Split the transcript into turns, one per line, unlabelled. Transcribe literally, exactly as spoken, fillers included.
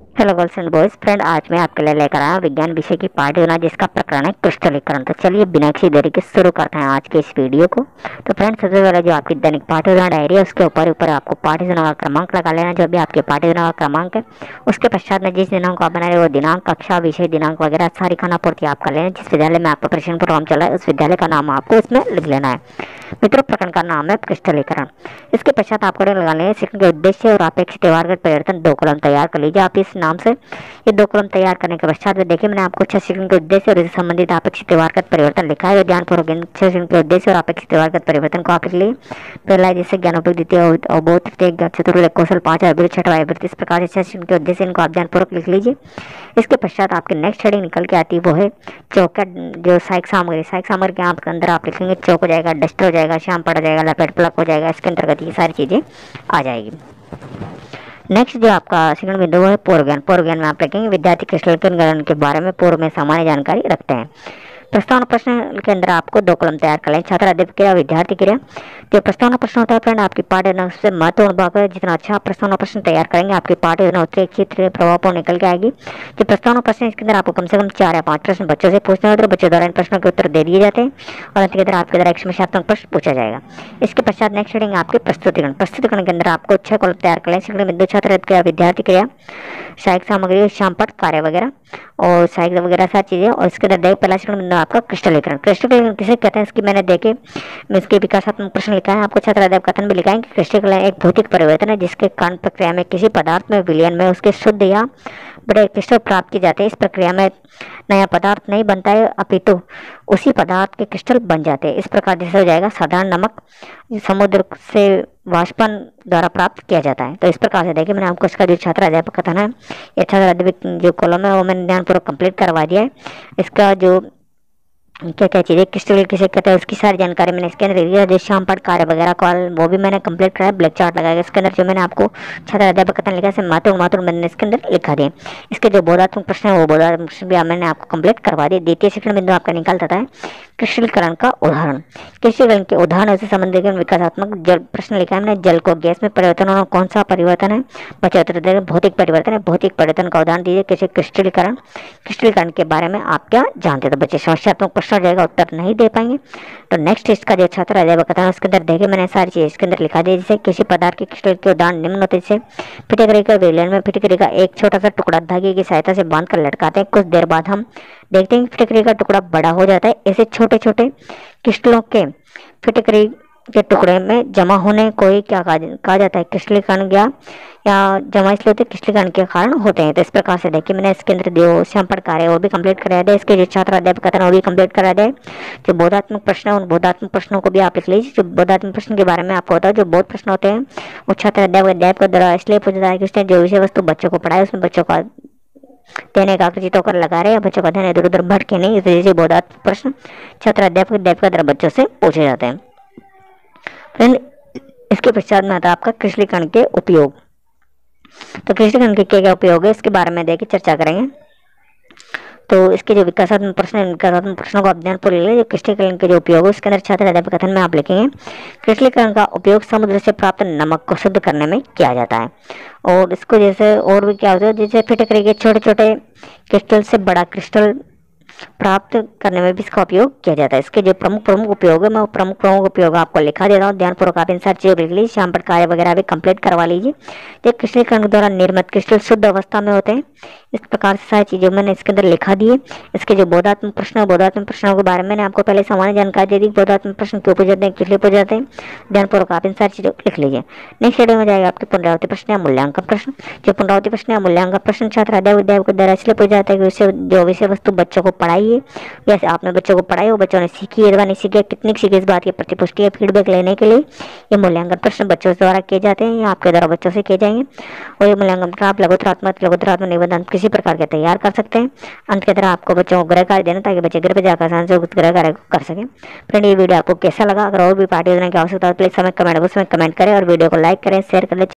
Hello girls and boys friend, आज मैं आपके लिए लेकर आया हूं विज्ञान विषय की पाठ योजना जिसका प्रकरण है क्रिस्टलीकरण। तो चलिए बिना किसी देरी के शुरू करते हैं आज के इस वीडियो को। तो फ्रेंड, सबसे पहले जो आपकी दैनिक पाठ योजना डायरी है उसके ऊपर ऊपर आपको पाठ योजना का क्रमांक लगा लेना, जो भी आपके पाठ योजना का क्रमांक है। उसके पश्चात में जिस दिनांक को आप बना रहे वो दिनांक, कक्षा, विषय, दिनांक वगैरह सारी खाना पूर्ति आप कर लेना। जिस विद्यालय में आपका प्रशिक्षण प्रोग्राम चल रहा है उस विद्यालय का नाम आपको इसमें लिख लेना है। मित्रों, प्रकरण का नाम है क्रिस्टलीकरण। इसके पश्चात आपको लगा लेंगे शिक्षण के उद्देश्य और अपेक्षित व्यवहारगत परिवर्तन, दो कॉलम तैयार कर लीजिए आप इस नाम से। ये दो कॉलम तैयार करने के पश्चात में देखिए मैंने आपको शिक्षण के उद्देश्य और इससे संबंधित अपेक्षित व्यवहारगत परिवर्तन लिखा है। ध्यानपूर्वक शिक्षण के उद्देश्य और अपेक्षित व्यवहारगत परिवर्तन को आप लिख लिए। पहला जैसे ज्ञानोपयोग, द्वितीय अवबोध, तृतीय चतुर्थ कौशल, पांच अभिवृत्ति, छठा अभिवृत्ति। इस प्रकार से शिक्षण के उद्देश्य इनको आप ध्यानपूर्वक लिख लीजिए। इसके पश्चात आपके नेक्स्ट हेडिंग निकल के आती है वो है चौकट, जो सहायक सामग्री। सहायक सामग्री के आपके अंदर आप लिखेंगे चौक हो जाएगा, डस्टर हो जाएगा, श्याम पड़ जाएगा, लपेट प्लग हो जाएगा। इसके अंतर्गत ये सारी चीजें आ जाएगी। नेक्स्ट जो आपका सेकंड बिंदु है पूर्व ज्ञान। पूर्व ज्ञान में आप लिखेंगे विद्यार्थी क्रिस्टलीकरण के बारे में पूर्व में सामान्य जानकारी रखते हैं। प्रस्तावना प्रश्न के अंदर आपको दो कॉलम तैयार कर लें। छात्र, अध्यापक क्रिया, विद्यार्थी क्रिया। जो प्रस्तावना प्रश्न होता है फ्रेंड आपकी पाठ योजना से महत्वपूर्ण भाग है। जितना अच्छा आप प्रस्तावना प्रश्न तैयार करेंगे आपकी पाठ योजना उतने क्षेत्र प्रभाव निकल के आएगी। जो प्रस्तावना प्रश्न इसके अंदर आपको कम से कम चार या पांच प्रश्न बच्चों से पूछने होते हैं। बच्चों द्वारा इन प्रश्नों के उत्तर दे दिए जाते हैं और अंत के अंदर आपके द्वारा एक समस्यात्मक प्रश्न पूछा जाएगा। इसके पश्चात नेक्स्ट हेडिंग आपके प्रस्तुतिकरण। प्रस्तुतिकरण के अंदर आपको छह कॉलम तैयार कर लें। शिक्षण बिंदु, छात्र क्रिया, विद्यार्थी क्रिया, सहायक सामग्री, श्यामपट, कार्य वगैरह और सहायक वगैरह सारी चीजें। और इसके अंदर देख पहला शिक्षण बिंदु आपका क्रिस्टलीकरण। क्रिस्टलीकरण किसे कहते हैं इसकी मैंने देखे इसके विकासात्मक प्रश्न लिखा है। आपको छात्र अध्यापक कथन भी लिखा है कि क्रिस्टलीकरण एक भौतिक परिवर्तन है जिसके कारण प्रक्रिया में किसी पदार्थ में विलयन में उसके शुद्ध या बड़े क्रिस्टल प्राप्त किए जाते हैं। इस प्रक्रिया में नया पदार्थ नहीं बनता है अपितु उसी पदार्थ के क्रिस्टल बन जाते हैं। इस प्रकार जैसे हो जाएगा साधारण नमक समुद्र से वाष्पन द्वारा प्राप्त किया जाता है। तो इस प्रकार से देखिए मैंने आपको इसका जो छात्र अध्यापक कथन है या छात्र अध्यापक जो कॉलम है वो मैंने ध्यानपूर्वक कंप्लीट करवा दिया है। इसका जो क्या क्या चीज़ें क्रिस्टल किसे कहते हैं उसकी सारी जानकारी मैंने इसके अंदर दिया। जो श्यामपट, कार्य वगैरह कॉल वो भी मैंने कंप्लीट कराया, ब्लैक चार्ट लगाया। इसके अंदर जो मैंने आपको छात्र अध्यापक कथन लिखा है मातृ मातृ मैंने इसके अंदर लिखा दिए। इसके जो बोधात्मक प्रश्न है वो बोधात्मक प्रश्न भी मैंने आपको कंप्लीट करवा दिए। द्वितीय शिक्षण बिंदु आपका निकलता है क्रिस्टलीकरण का उदाहरण। क्रिस्टलीकरण के उदाहरण से संबंधित विकासात्मक जल प्रश्न लिखा है मैंने। जल को गैस में परिवर्तन होना कौन सा परिवर्तन है? बचा भौतिक परिवर्तन है। भौतिक परिवर्तन का उदाहरण दीजिए कैसे क्रिस्टलीकरण। क्रिस्टलीकरण के बारे में आप क्या जानते हैं? तो बच्चे समस्यात्मक प्रश्न हो जाएगा, उत्तर नहीं दे पाएंगे। तो नेक्स्ट इसका जो छात्र अध्यापक कथन उसके अंदर देखे मैंने सारी चीज इसके अंदर लिखा दिया। जैसे किसी पदार्थ के क्रिस्टल के उदाहरण निम्न होते जैसे फिटकरी का विलयन में फिटकरी का एक छोटा सा टुकड़ा धागे की सहायता से बांध कर लटकाते हैं। कुछ देर बाद हम देखते हैं कि फिटकरी का टुकड़ा बड़ा हो जाता है। ऐसे छोटे छोटे क्रिस्टलों के फिटकरी के टुकड़े में जमा होने को ही क्या कहा जाता है? क्रिस्टलीकरण या या जमा इसलिए होते क्रिस्टलीकरण के कारण होते हैं। तो इस प्रकार से देखिए मैंने इसके अंदर जो श्यामपट कार्य वो भी कंप्लीट करा दिया। इसके जो छात्र अध्यापक कथन वो भी कंप्लीट करा दिया। जो बोधात्मक प्रश्न है उन बोधात्मक प्रश्नों को भी आप लिख लीजिए। जो बोधात्मक प्रश्न के बारे में आपको होता है जो बोध प्रश्न होते हैं वो छात्र अध्यापक अध्यापक द्वारा इसलिए पूछा जाता है कि उसने जो विषय वस्तु बच्चों को पढ़ाए उसमें बच्चों का ध्यान एकाग्रचित होकर लगा रहे हैं, बच्चों का ध्यान इधर उधर भटके नहीं। इस वजह से बोधात्मक प्रश्न छात्र अध्यापक अध्यापक द्वारा बच्चों से पूछे जाते हैं। फ्रेंड, इसके पश्चात में आता है आपका क्रिस्टलीकरण के उपयोग। तो क्रिस्टलीकरण के क्या क्या उपयोग है इसके बारे में देखिए चर्चा करेंगे। तो इसके जो विकासात्मक प्रश्न है विकासात्मक प्रश्नों को आप ध्यानपूर्वक ले लीजिए। क्रिस्टलीकरण के जो उपयोग है उसके अंदर छात्र अध्यापक कथन में आप लिखेंगे क्रिस्टलीकरण का उपयोग समुद्र से प्राप्त नमक को शुद्ध करने में किया जाता है। और इसको जैसे और भी क्या होता है जैसे फिटकरी के छोटे छोटे क्रिस्टल से बड़ा क्रिस्टल प्राप्त करने में भी इसका उपयोग किया जाता है। इसके जो प्रमुख प्रमुख उपयोग है मैं वो प्रमुख प्रमुख उपयोग आपको लिखा देता हूँ। ध्यानपूर्वक आप इन सारी चीजों लिख लीजिए। श्यामपट कार्य वगैरह भी कंप्लीट करवा लीजिए। जो क्रिस्टलीकरण के द्वारा निर्मित क्रिस्टल शुद्ध अवस्था में होते हैं। इस प्रकार से सारी चीजें मैंने इसके अंदर लिखा दिए। इसके जो बोधात्मक प्रश्न बोधात्मक प्रश्नों के बारे में मैंने आपको पहले सामान्य जानकारी दे दी। बोधात्मक प्रश्न क्यों पूछे जाते हैं, किस लिए पूछे जाते हैं, ध्यानपूर्वक आप इन सारी चीजों लिख लीजिए। नेक्स्ट हेडिंग में जाएगा आपके पुनरावृत्ति प्रश्न या मूल्यांकन प्रश्न। जो पुनरावृत्ति प्रश्न या मूल्यांकन प्रश्न छात्र अध्यापक अध्यापक के द्वारा इसलिए पूछा जाता है कि विषय जो विषय वस्तु बच्चों को पढ़ाइए जैसे आपने बच्चों को पढ़ाई हो बच्चों ने सीखी अथवा नहीं सीखी कितनी सीखी इस बात की प्रतिपुष्टि या फीडबैक लेने के लिए ये मूल्यांकन प्रश्न बच्चों द्वारा किए जाते हैं या आपके द्वारा बच्चों से किए जाएंगे। और ये मूल्यांकन प्रश्न आप लघुतरात्मक लघुतरात्मक निबंध किसी प्रकार के तैयार कर सकते हैं। अंत की तरह आपको बच्चों को गृह कार्य देना ताकि बच्चे गृह पर जाकर आसान से गृह कार्य कर सकें। फ्रेंड, ये वीडियो आपको कैसा लगा? अगर और भी पाठ योजना की आवश्यकता हो तो प्लीज हमें कमेंट बॉक्स में कमेंट करें और वीडियो को लाइक करें, शेयर करें।